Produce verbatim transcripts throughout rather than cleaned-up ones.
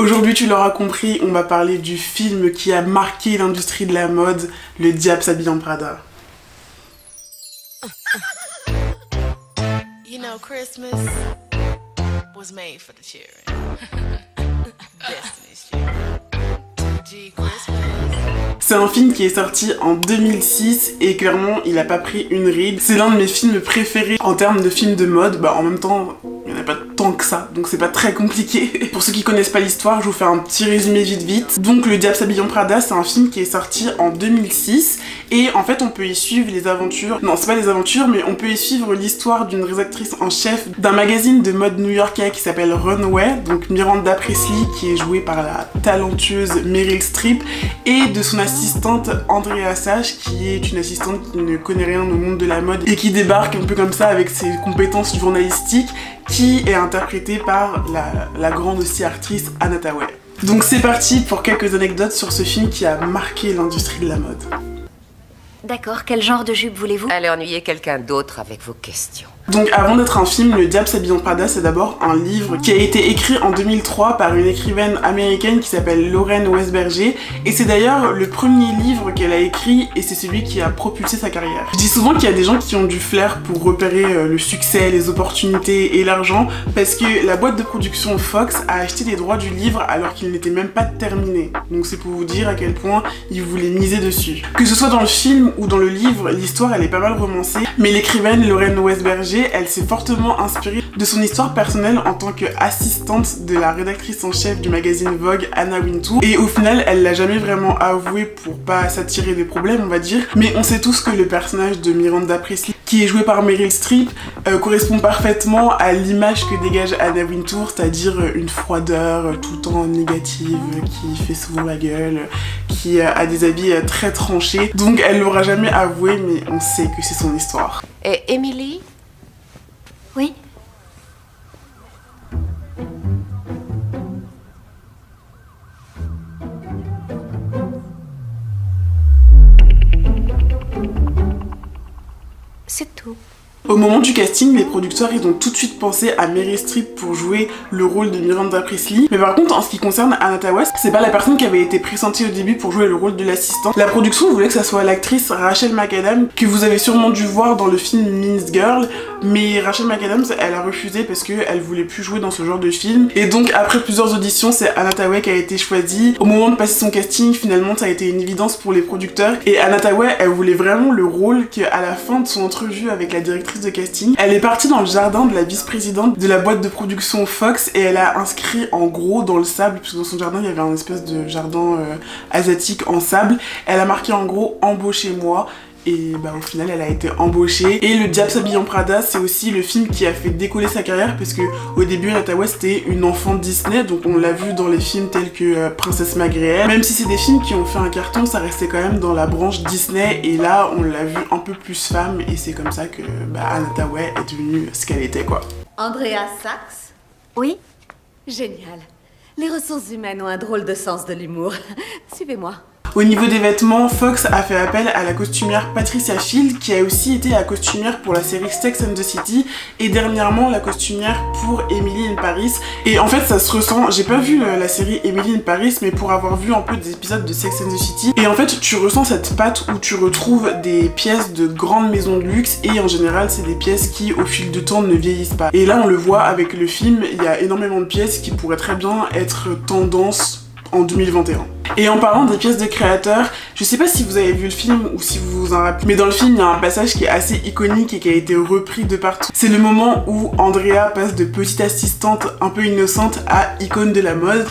Aujourd'hui, tu l'auras compris, on va parler du film qui a marqué l'industrie de la mode, Le Diable s'habille en Prada. You know, Christmas was made for the children. Destiny's Child. Gee, Christmas. C'est un film qui est sorti en deux mille six et clairement il a pas pris une ride. C'est l'un de mes films préférés en termes de films de mode. Bah en même temps, il n'y en a pas tant que ça, donc c'est pas très compliqué. Pour ceux qui connaissent pas l'histoire, je vous fais un petit résumé vite vite. Donc Le Diable s'habille en Prada, c'est un film qui est sorti en deux mille six et en fait on peut y suivre les aventures, non c'est pas les aventures mais on peut y suivre l'histoire d'une rédactrice en chef d'un magazine de mode new-yorkais qui s'appelle Runway, donc Miranda Priestly qui est jouée par la talentueuse Meryl Streep et de son assistante Andrea Sage qui est une assistante qui ne connaît rien au monde de la mode et qui débarque un peu comme ça avec ses compétences journalistiques, qui est interprétée par la, la grande aussi actrice Anna Thaoué. Donc c'est parti pour quelques anecdotes sur ce film qui a marqué l'industrie de la mode. D'accord, quel genre de jupe voulez-vous? Allez ennuyer quelqu'un d'autre avec vos questions. Donc avant d'être un film, Le Diable s'habille en Prada, c'est d'abord un livre qui a été écrit en deux mille trois par une écrivaine américaine qui s'appelle Lauren Westberger et c'est d'ailleurs le premier livre qu'elle a écrit et c'est celui qui a propulsé sa carrière. Je dis souvent qu'il y a des gens qui ont du flair pour repérer le succès, les opportunités et l'argent parce que la boîte de production Fox a acheté les droits du livre alors qu'il n'était même pas terminé. Donc c'est pour vous dire à quel point ils voulaient miser dessus. Que ce soit dans le film ou dans le livre, l'histoire elle est pas mal romancée, mais l'écrivaine Lauren Westberger elle s'est fortement inspirée de son histoire personnelle en tant qu'assistante de la rédactrice en chef du magazine Vogue, Anna Wintour. Et au final, elle l'a jamais vraiment avoué pour pas s'attirer des problèmes, on va dire. Mais on sait tous que le personnage de Miranda Priestly, qui est joué par Meryl Streep, euh, correspond parfaitement à l'image que dégage Anna Wintour, c'est-à-dire une froideur tout le temps négative, qui fait souvent la gueule, qui euh, a des habits euh, très tranchés. Donc elle l'aura jamais avoué, mais on sait que c'est son histoire. Et Emily? Oui. C'est tout. Au moment du casting, les producteurs ils ont tout de suite pensé à Meryl Streep pour jouer le rôle de Miranda Priestly. Mais par contre, en ce qui concerne Anna Thaoué, c'est pas la personne qui avait été pressentie au début pour jouer le rôle de l'assistant. La production voulait que ça soit l'actrice Rachel McAdams, que vous avez sûrement dû voir dans le film Mean Girls, mais Rachel McAdams, elle a refusé parce qu'elle voulait plus jouer dans ce genre de film. Et donc après plusieurs auditions, c'est Anna Thaoué qui a été choisie. Au moment de passer son casting, finalement, ça a été une évidence pour les producteurs. Et Anna Thaoué, elle voulait vraiment le rôle qu'à la fin de son entrevue avec la directrice de casting, elle est partie dans le jardin de la vice-présidente de la boîte de production Fox et elle a inscrit en gros dans le sable, puisque dans son jardin il y avait un espèce de jardin euh, asiatique en sable, elle a marqué en gros embauchez-moi. Et bah au final elle a été embauchée. Et Le Diable s'habille en Prada, c'est aussi le film qui a fait décoller sa carrière parce que au début Anna Thaoué c'était une enfant de Disney, donc on l'a vu dans les films tels que euh, Princesse Magréelle. Même si c'est des films qui ont fait un carton, ça restait quand même dans la branche Disney et là on l'a vu un peu plus femme et c'est comme ça que bah, Anna Thaoué est devenue ce qu'elle était quoi. Andrea Sachs? Oui. Génial. Les ressources humaines ont un drôle de sens de l'humour. Suivez-moi. Au niveau des vêtements, Fox a fait appel à la costumière Patricia Field qui a aussi été la costumière pour la série Sex and the City et dernièrement la costumière pour Emily in Paris. Et en fait ça se ressent, j'ai pas vu la série Emily in Paris mais pour avoir vu un peu des épisodes de Sex and the City et en fait tu ressens cette patte où tu retrouves des pièces de grandes maisons de luxe et en général c'est des pièces qui au fil du temps ne vieillissent pas. Et là on le voit avec le film, il y a énormément de pièces qui pourraient très bien être tendance en deux mille vingt et un. Et en parlant des pièces de créateurs, je sais pas si vous avez vu le film ou si vous vous en rappelez, mais dans le film il y a un passage qui est assez iconique et qui a été repris de partout. C'est le moment où Andrea passe de petite assistante un peu innocente à icône de la mode.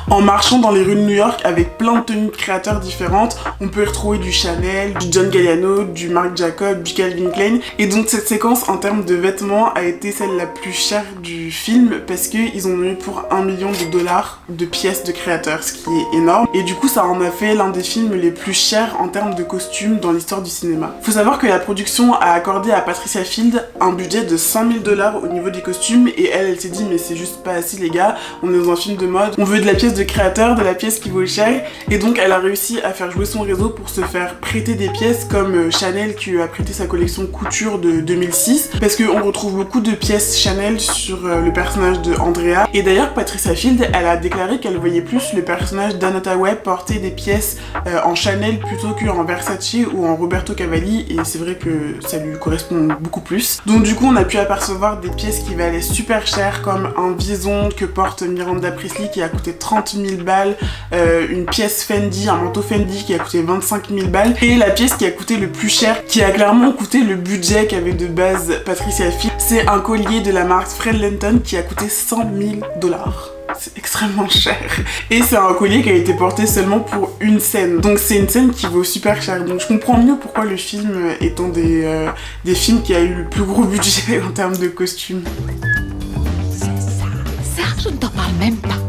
En marchant dans les rues de New York avec plein de tenues de créateurs différentes, on peut y retrouver du Chanel, du John Galliano, du Marc Jacob, du Calvin Klein. Et donc cette séquence en termes de vêtements a été celle la plus chère du film parce qu'ils ont eu pour un million de dollars de pièces de créateurs, ce qui est énorme. Et du coup ça en a fait l'un des films les plus chers en termes de costumes dans l'histoire du cinéma. Faut savoir que la production a accordé à Patricia Field un budget de cent mille dollars au niveau des costumes et elle, elle s'est dit mais c'est juste pas assez les gars, on est dans un film de mode, on veut de la pièce de créateur, de la pièce qui vaut cher. Et donc elle a réussi à faire jouer son réseau pour se faire prêter des pièces comme Chanel qui lui a prêté sa collection couture de deux mille six parce qu'on retrouve beaucoup de pièces Chanel sur le personnage de Andrea. Et d'ailleurs Patricia Field, elle a déclaré qu'elle voyait plus le personnage d'Anne Hathaway porter des pièces euh, en Chanel plutôt qu'en Versace ou en Roberto Cavalli, et c'est vrai que ça lui correspond beaucoup plus. Donc du coup on a pu apercevoir des pièces qui valaient super cher comme un vison que porte Miranda Priestly qui a coûté trente mille balles, euh, une pièce Fendi, un manteau Fendi qui a coûté vingt-cinq mille balles, et la pièce qui a coûté le plus cher, qui a clairement coûté le budget qu'avait de base Patricia Field, c'est un collier de la marque Fred Lenton qui a coûté cent mille dollars. C'est extrêmement cher. Et c'est un collier qui a été porté seulement pour une scène. Donc c'est une scène qui vaut super cher. Donc je comprends mieux pourquoi le film étant des, euh, des films qui a eu le plus gros budget en termes de costumes. C'est ça. Ça, je ne t'en parle même pas.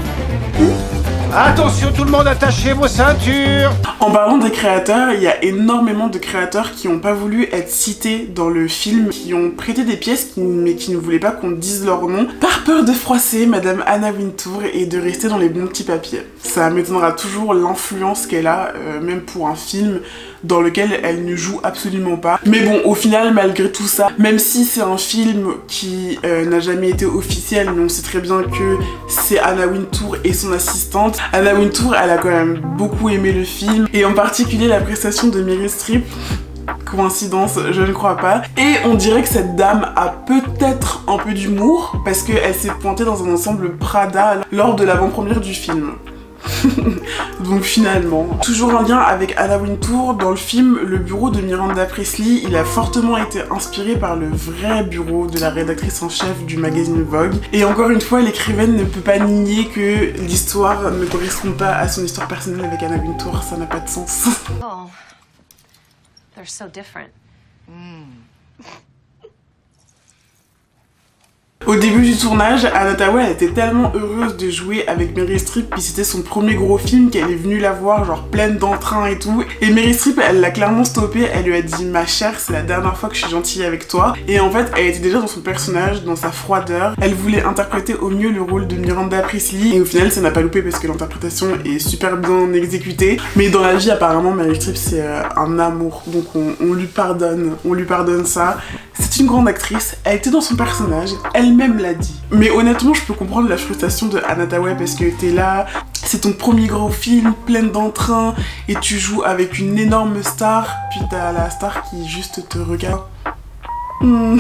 Attention tout le monde, attachez vos ceintures. En parlant des créateurs, il y a énormément de créateurs qui n'ont pas voulu être cités dans le film, qui ont prêté des pièces qui, mais qui ne voulaient pas qu'on dise leur nom, par peur de froisser Madame Anna Wintour et de rester dans les bons petits papiers. Ça m'étonnera toujours l'influence qu'elle a, euh, même pour un film dans lequel elle ne joue absolument pas. Mais bon, au final, malgré tout ça, même si c'est un film qui euh, n'a jamais été officiel, mais on sait très bien que c'est Anna Wintour et son assistante, Anna Wintour, elle a quand même beaucoup aimé le film, et en particulier la prestation de Meryl Streep. Coïncidence, je ne crois pas. Et on dirait que cette dame a peut-être un peu d'humour, parce qu'elle s'est pointée dans un ensemble Prada lors de l'avant-première du film. Donc finalement, toujours en lien avec Anna Wintour, dans le film, le bureau de Miranda Priestly, il a fortement été inspiré par le vrai bureau de la rédactrice en chef du magazine Vogue. Et encore une fois, l'écrivaine ne peut pas nier que l'histoire ne correspond pas à son histoire personnelle avec Anna Wintour, ça n'a pas de sens. Oh, they're so different. Au début du tournage, Anne Hathaway elle était tellement heureuse de jouer avec Meryl Streep, puis c'était son premier gros film qu'elle est venue la voir genre pleine d'entrain et tout. Et Meryl Streep elle l'a clairement stoppée, elle lui a dit ma chère c'est la dernière fois que je suis gentille avec toi. Et en fait elle était déjà dans son personnage, dans sa froideur, elle voulait interpréter au mieux le rôle de Miranda Priestly et au final ça n'a pas loupé parce que l'interprétation est super bien exécutée. Mais dans la vie apparemment Meryl Streep c'est euh, un amour, donc on, on lui pardonne, on lui pardonne ça. C'est une grande actrice, elle était dans son personnage, elle-même l'a dit. Mais honnêtement, je peux comprendre la frustration de Anne Hathaway parce que t'es là, c'est ton premier gros film, plein d'entrain, et tu joues avec une énorme star, puis t'as la star qui juste te regarde. Mmh.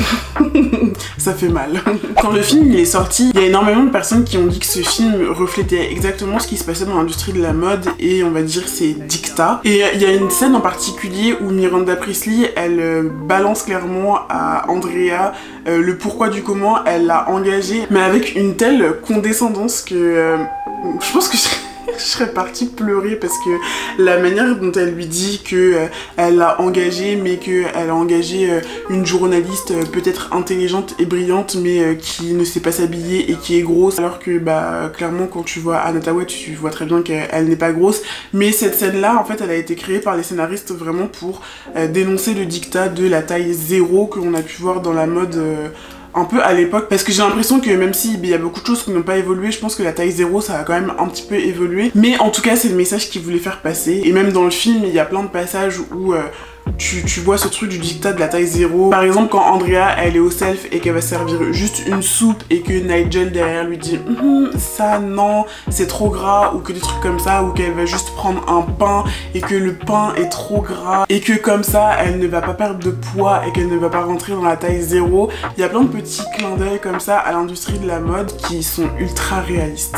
Ça fait mal. Quand le film il est sorti, il y a énormément de personnes qui ont dit que ce film reflétait exactement ce qui se passait dans l'industrie de la mode et on va dire c'est dictat. Et il y a une scène en particulier où Miranda Priestly elle euh, balance clairement à Andrea euh, le pourquoi du comment elle l'a engagée, mais avec une telle condescendance que euh, je pense que je... je serais partie pleurer parce que la manière dont elle lui dit que euh, elle l'a engagée mais qu'elle a engagé euh, une journaliste euh, peut-être intelligente et brillante mais euh, qui ne sait pas s'habiller et qui est grosse, alors que bah clairement quand tu vois Anne Hathaway tu vois très bien qu'elle n'est pas grosse. Mais cette scène là en fait elle a été créée par les scénaristes vraiment pour euh, dénoncer le dictat de la taille zéro que l'on a pu voir dans la mode euh, un peu à l'époque, parce que j'ai l'impression que même si il y a beaucoup de choses qui n'ont pas évolué, je pense que la taille zéro ça a quand même un petit peu évolué, mais en tout cas c'est le message qu'ils voulaient faire passer. Et même dans le film il y a plein de passages où euh, tu, tu vois ce truc du dictat de la taille zéro. Par exemple quand Andrea elle est au self et qu'elle va servir juste une soupe et que Nigel derrière lui dit mmm, ça non c'est trop gras, ou que des trucs comme ça, ou qu'elle va juste prendre un pain et que le pain est trop gras et que comme ça elle ne va pas perdre de poids et qu'elle ne va pas rentrer dans la taille zéro. Il y a plein de petits clins d'œil comme ça à l'industrie de la mode qui sont ultra réalistes.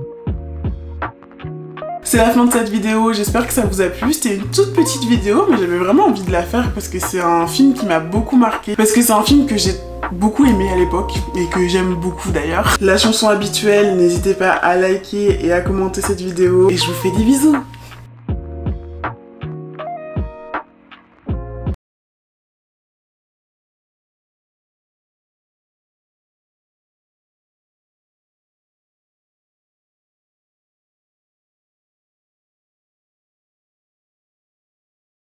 C'est la fin de cette vidéo, j'espère que ça vous a plu. C'était une toute petite vidéo mais j'avais vraiment envie de la faire parce que c'est un film qui m'a beaucoup marqué, parce que c'est un film que j'ai beaucoup aimé à l'époque et que j'aime beaucoup d'ailleurs. La chanson habituelle, n'hésitez pas à liker et à commenter cette vidéo et je vous fais des bisous.